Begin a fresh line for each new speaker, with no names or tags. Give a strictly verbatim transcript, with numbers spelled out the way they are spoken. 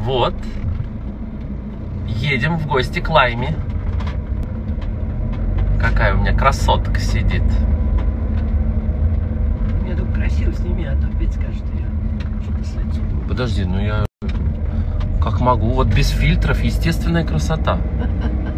Вот. Едем в гости к Лайме. Какая у меня красотка сидит.
Я только красиво сними, а то опять скажет, что я что-то с лицом.
Подожди, ну я как могу. Вот без фильтров естественная красота.